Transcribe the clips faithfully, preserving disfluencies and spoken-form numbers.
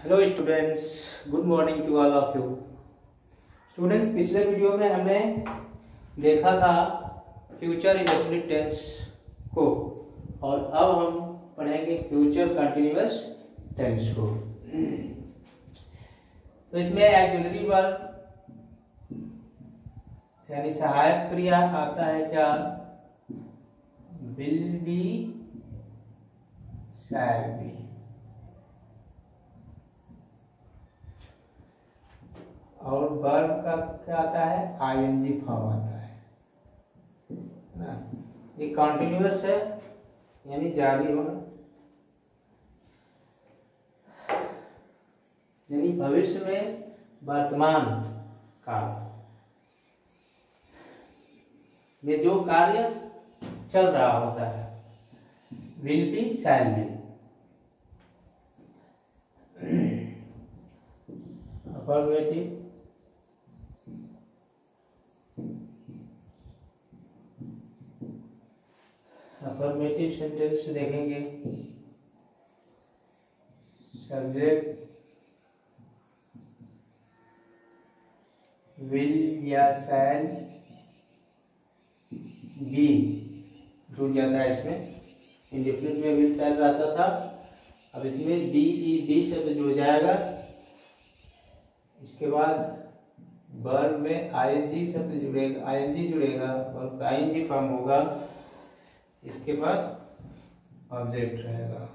Hello students, good morning to all of you. Students, पिछले video में हमने देखा था फ्यूचर इंडेफिनिट टेंस को और अब हम पढ़ेंगे फ्यूचर कंटिन्यूअस टेंस को। तो इसमें ऑक्सिलरी वर्ब यानी सहायक क्रिया आता है क्या? Will be, shall be. और वर्ब का क्या आता है? आईएनजी फॉर्म आता है ना। ये कॉन्टिन्यूअस है यानी जारी होना, यानी भविष्य में वर्तमान काल में जो कार्य चल रहा होता है, will be, shall be. Affirmative, affirmative sentence देखेंगे। सब्जेक्ट विल या शैल बी जुड़ जाता है। इसमें इंडेफिनिट में विल शैल रहता था, अब इसमें बी ई बी शब्द जुड़ जाएगा। इसके बाद वर्ब में आईएनजी शब्द जुड़ेगा, आईएनजी जुड़ेगा, वर्ब का आईएनजी फॉर्म होगा। इसके बाद ऑब्जेक्ट रहेगा।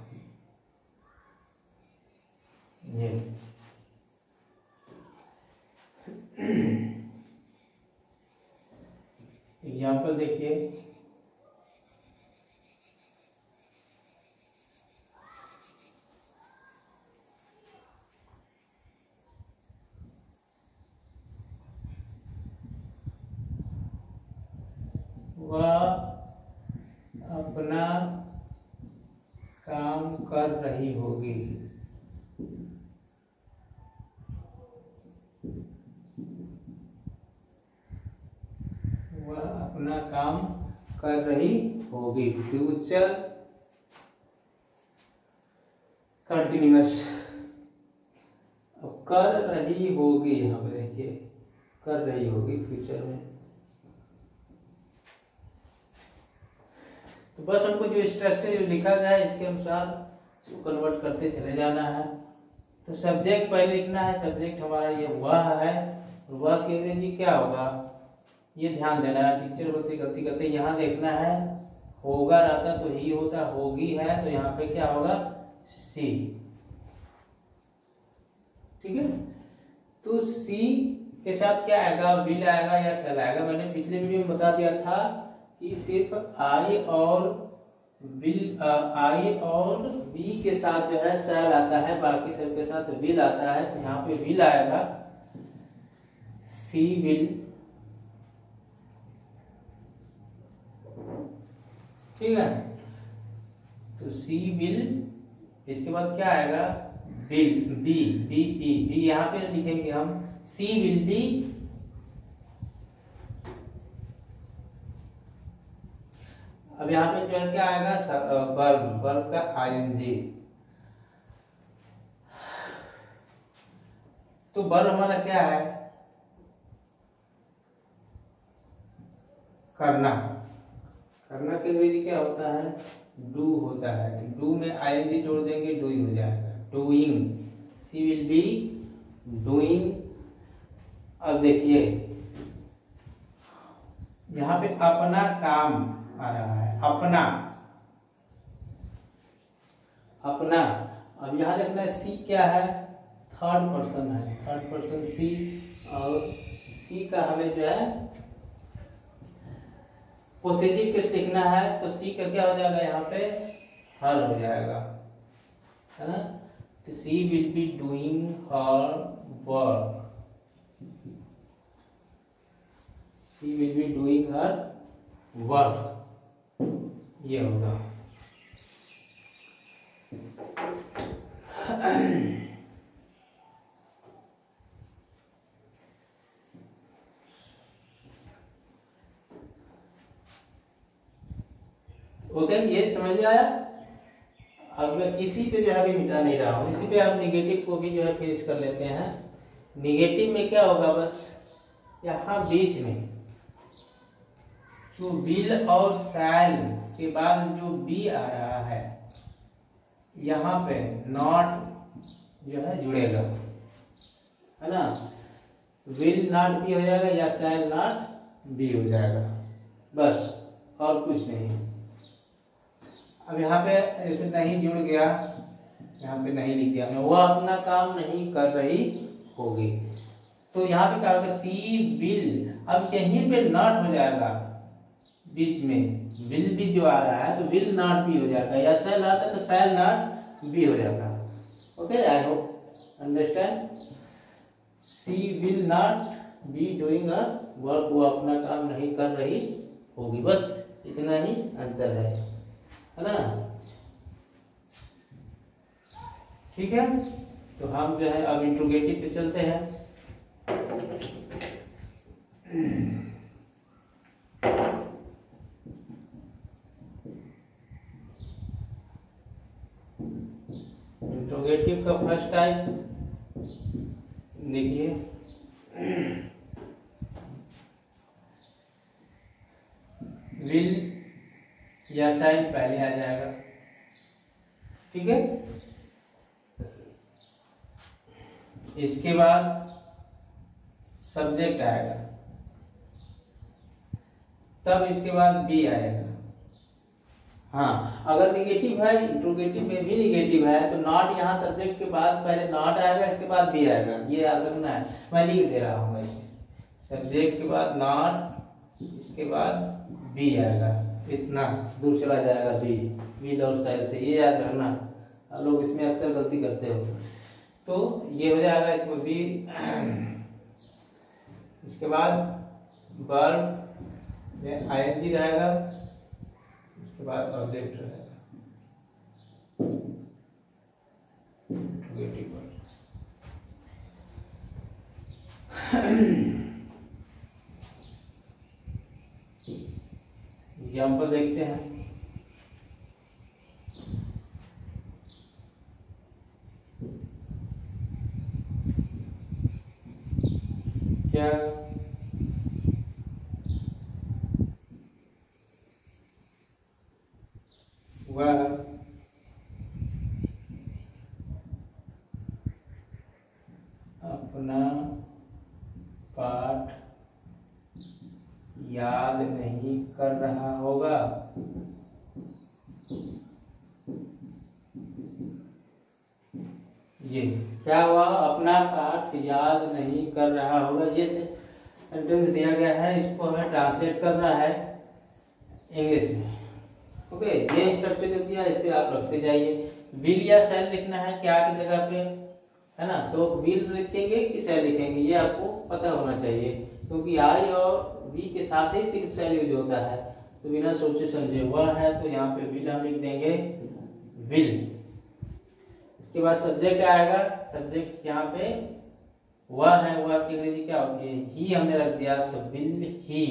ये एग्जाम्पल देखिए। वह अपना काम कर रही होगी। वह अपना काम कर रही होगी। Future continuous. अब कर रही होगी, यहाँ पे देखिए कर रही होगी फ्यूचर में। तो बस हमको जो स्ट्रक्चर जो लिखा गया है इसके अनुसार इसको कन्वर्ट करते चले जाना है। तो सब्जेक्ट पहले लिखना है। सब्जेक्ट हमारा ये वह है, वह के अंग्रेजी क्या होगा ये ध्यान देना है। टीचर होते गलती करते यहाँ देखना है, होगा रहता तो ही होता, होगी है तो यहाँ पे क्या होगा? सी। ठीक है, तो सी के साथ क्या आएगा? विल आएगा या शैल आएगा। मैंने पिछले वीडियो में बता दिया था कि सिर्फ आई और विल, आई और बी के साथ जो है शैल आता है, बाकी सब के साथ विल आता है। तो यहाँ पे विल आएगा, सी विल। ठीक है, तो सी विल। इसके बाद क्या आएगा? Will, be, B E, B यहाँ पे लिखेंगे हम। She will be. अब यहाँ पे जो है क्या आएगा? वर्ब, वर्ब का आईएनजी। तो वर्ब हमारा क्या है? करना। करना के अंग्रेजी क्या होता है? डू होता है। डू में आईएनजी जोड़ देंगे, डू हो जाएगा, doing. She will be doing. अब देखिए यहाँ पे अपना काम आ रहा है, अपना, अपना। अब यहाँ देखना है सी क्या है? थर्ड पर्सन है, थर्ड पर्सन सी। और सी का हमें जो है पॉजिटिव केस लिखना है, तो सी का क्या हो जाएगा? यहाँ पे हर हो जाएगा, है ना। तो she will be doing her work. She will be doing her work, ये होगा। ओके, ये समझ में आया। अब मैं इसी पे जो है अभी मिटा नहीं रहा हूँ, इसी पे हम निगेटिव को भी जो है फिनिश कर लेते हैं। निगेटिव में क्या होगा, बस यहाँ बीच में जो विल और शैल के बाद जो बी आ रहा है, यहाँ पे नॉट जो है जुड़ेगा, है ना। विल नॉट बी हो जाएगा या शैल नॉट बी हो जाएगा, बस और कुछ नहीं। अब यहाँ पे जैसे नहीं जुड़ गया, यहाँ पे नहीं लिख दिया मैं, वह अपना काम नहीं कर रही होगी, तो यहाँ पे क्या होगा, सी विल। अब यहीं पे नॉट हो जाएगा, बीच में विल भी जो आ रहा है तो विल नॉट बी हो जाएगा, या शैल आता तो शैल नॉट बी हो जाएगा। Okay, I hope understand. She will not be doing a work, वो अपना काम नहीं कर रही होगी, बस इतना ही अंतर है, है ना। ठीक है, तो हम जो है अब इंट्रोगेटिव पे चलते हैं। इंट्रोगेटिव का फर्स्ट टाइप देखिए, विल या शायद पहले आ जाएगा, ठीक है। इसके बाद सब्जेक्ट आएगा, तब इसके बाद बी आएगा। हाँ, अगर निगेटिव है, इंट्रोगेटिव में भी निगेटिव है, तो नॉट यहाँ सब्जेक्ट के बाद पहले नॉट आएगा, इसके बाद बी आएगा, ये याद रखना है। मैं लिख दे रहा हूँ ऐसे, सब्जेक्ट के बाद नॉट, इसके बाद बी आएगा, इतना दूर चला जाएगा बी, विल और शैल से, ये याद रखना। आप लोग इसमें अक्सर गलती करते हो, तो ये हो जाएगा इसको बी। इसके बाद वर्ब में आईएनजी रहेगा, इसके बाद ऑब्जेक्ट रहेगा, इंट्रोगेटिव वर्ड। एग्जाम्पल देखते हैं। क्या वह अपना पाठ याद नहीं कर रहा होगा, ये क्या हुआ, अपना पाठ याद नहीं कर रहा होगा। ये सेंटेंस दिया गया है, इसको हमें ट्रांसलेट करना है इंग्लिश में। ओके, ये इंस्ट्रक्शन जो दिया इस पे आप रखते जाइए। विल या शैल लिखना है क्या की जगह पे, है ना, तो विल लिखेंगे कि शैल लिखेंगे ये आपको पता होना चाहिए, क्योंकि आई और वी के साथ ही सिर्फ शैल यूज होता है, तो बिना सोचे समझे वह है, तो यहाँ पे विल हम लिख देंगे विल। इसके बाद सब्जेक्ट आएगा, सब्जेक्ट यहाँ पे वह है, वह की अंग्रेजी क्या होती है, ही हमने रख दिया, तो विल ही।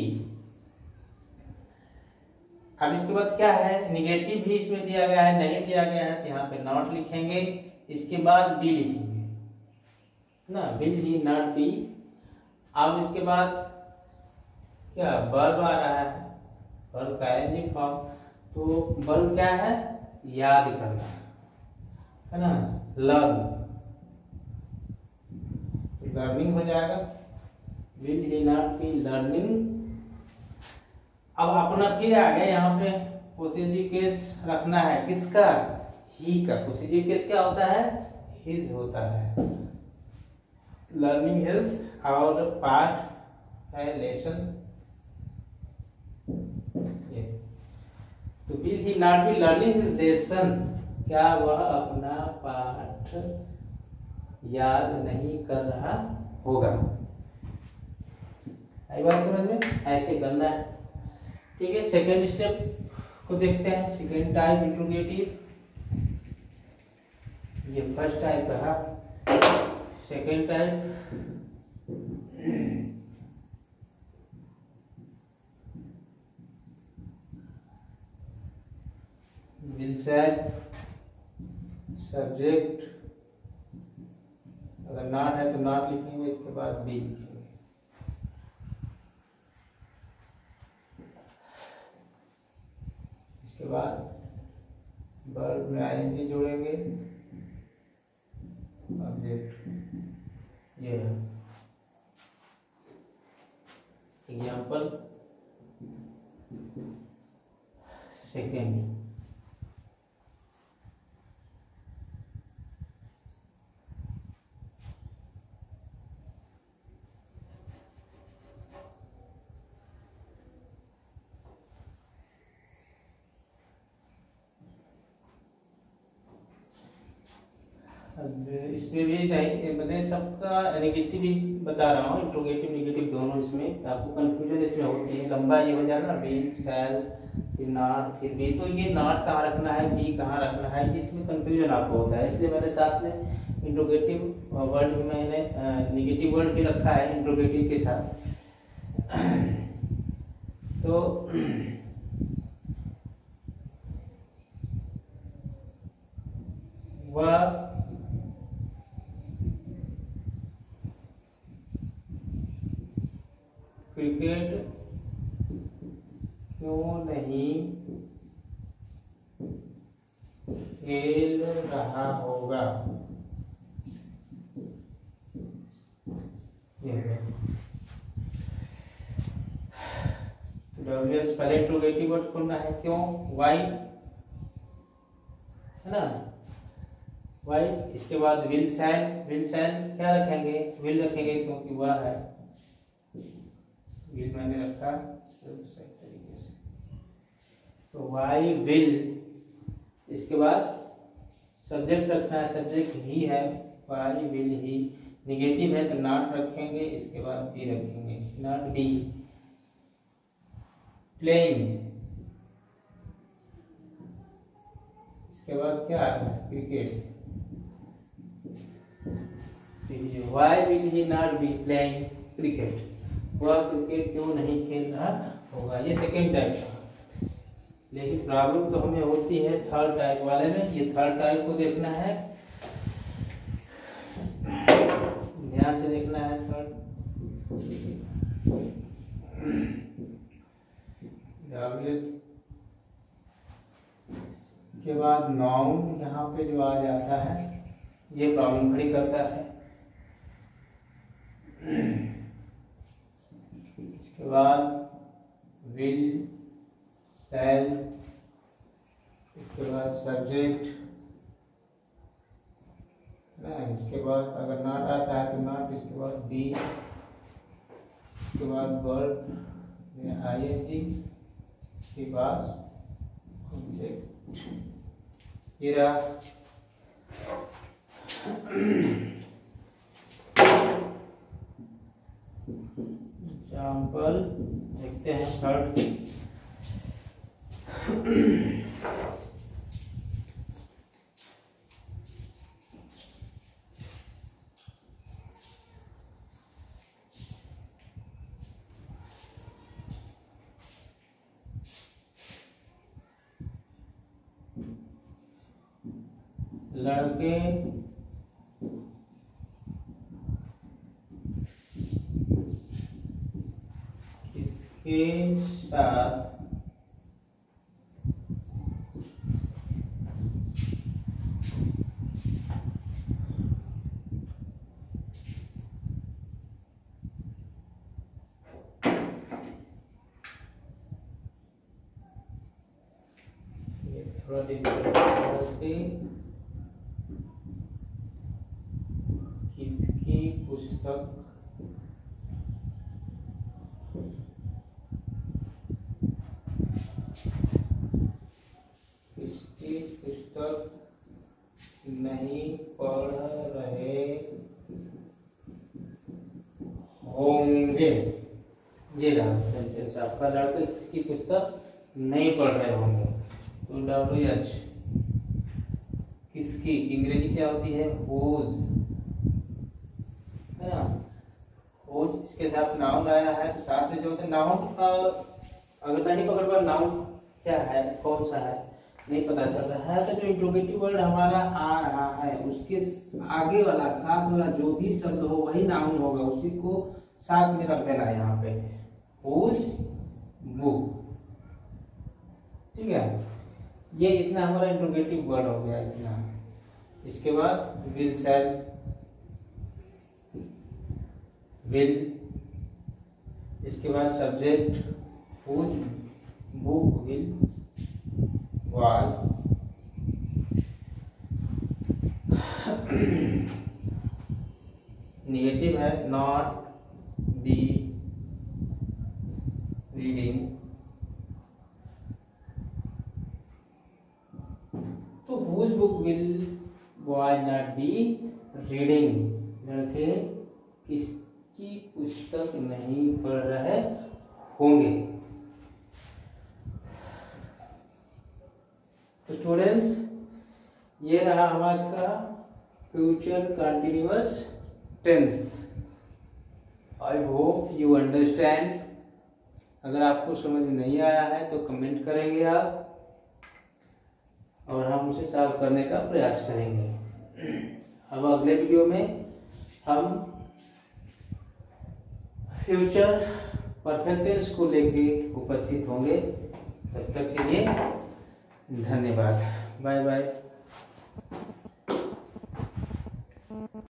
अब इसके बाद क्या है, निगेटिव भी इसमें दिया गया है, नहीं दिया गया है, तो यहाँ पे नॉट लिखेंगे, इसके बाद बी लिखेंगे ना, विल ही नॉट बी। अब इसके बाद क्या वर्ब आ रहा है, वर्ब का आईएनजी फॉर्म, तो वर्ब क्या है, याद करना, है ना, लर्न, लर्निंग हो जाएगा, will he not be learning. अब अपना फिर आ गया यहाँ पे पोसेसिव केस रखना है, किसका, ही का। पोसेसिव केस क्या होता है, हिज होता है, लर्निंग हिज, और पार्ट है लेसन। तो will he not be learning his lesson, क्या वह अपना पाठ याद नहीं कर रहा होगा। आई बात समझ में, ऐसे करना है, ठीक है। सेकेंड स्टेप को देखते हैं, सेकेंड टाइप इंट्रोगेटिव, ये फर्स्ट टाइप रहा, second type will said, subject अगर नॉट है तो नॉट लिखेंगे, इसके बाद बी लिखेंगे। इसके बाद वर्ब में आईएनजी जोड़ेंगे, ऑब्जेक्ट ये है। एग्जाम्पल सेकेंड, इसमें भी नहीं, मैंने सबका नेगेटिव ही बता रहा हूँ, इंट्रोगेटिव नेगेटिव दोनों। इसमें आपको कंफ्यूजन इसमें होती है, लंबा ये हो जाएगा विल, शैल, फिर नॉट, फिर बी। तो ये नॉट कहाँ रखना है, बी कहाँ रखना है, इसमें कंफ्यूजन आपको होता है। इसलिए मैंने साथ में इंट्रोगेटिव वर्ड में मैंने नेगेटिव वर्ड भी रखा है इंट्रोगेटिव के साथ। तो वह क्रिकेट क्यों नहीं खेल रहा होगा, डब्ल्यूएस पहले इंट्रोगेटिव वर्ड खोलना है, क्यों, वाई है ना, वाई। इसके बाद विल, शैल, विल शैल क्या रखेंगे, विल रखेंगे क्योंकि वह है, विल मैंने रखा सही तरीके से, तो वाई विल। इसके बाद सब्जेक्ट रखना है, सब्जेक्ट ही है, वाई विल ही। निगेटिव है तो नॉट रखेंगे, इसके बाद बी रखेंगे, नॉट बी। प्लेइंग, इसके बाद क्या आता है, cricket. Why will he not be playing cricket, वह क्रिकेट क्यों नहीं खेल रहा होगा। ये सेकेंड टाइप का। लेकिन प्रॉब्लम तो हमें होती है थर्ड टाइप वाले में। ये थर्ड टाइप को देखना है, ध्यान से देखना है। थर्ड के बाद नाउन यहाँ पे जो आ जाता है, ये प्रॉब्लम खड़ी करता है। इसके बाद विल, शैल, इसके बाद सब्जेक्ट ना, इसके बाद अगर नॉट आता है तो नॉट, इसके बाद बी, इसके बाद वर्ब आईएनजी, इसके बाद ऑब्जेक्ट। ये रहा एग्जाम्पल, देखते हैं थर्ड। लड़के किसके साथ थोड़ा किसकी पुस्तक किसकी पुस्तक नहीं पढ़ रहे होंगे। ये रहा सेंटेंस आपका, लड़के किसकी पुस्तक नहीं पढ़ रहे होंगे। तो डब्ल्यू एच किसकी अंग्रेजी क्या होती है, होज है ना। होज इसके साथ नाउन आया है तो साथ में जो होते नाउन, अगर नहीं पकड़ पा नाउन क्या है, कौन सा है, नहीं पता चल रहा है, तो जो इंट्रोगेटिव वर्ड हमारा आ रहा है उसके आगे वाला साथ वाला जो भी शब्द हो वही नाउन होगा, उसी को साथ में रख देना है यहाँ पे, हुज बुक। ठीक है, ये इतना हमारा इंट्रोगेटिव वर्ड हो गया इतना। इसके बाद विल शैल, विल, इसके बाद subject whose book will was, negative है नॉट बी रीडिंग, तो whose book will boy not be reading, लड़के किसकी पुस्तक नहीं पढ़ रहे होंगे। तो स्टूडेंट्स, ये रहा हमारा का future continuous tense. I hope you understand. अगर आपको समझ नहीं आया है तो कमेंट करेंगे आप, और हम उसे सॉल्व करने का प्रयास करेंगे। अब अगले वीडियो में हम फ्यूचर परफेक्ट टेंस को लेके उपस्थित होंगे। तब तक के लिए धन्यवाद, बाय बाय।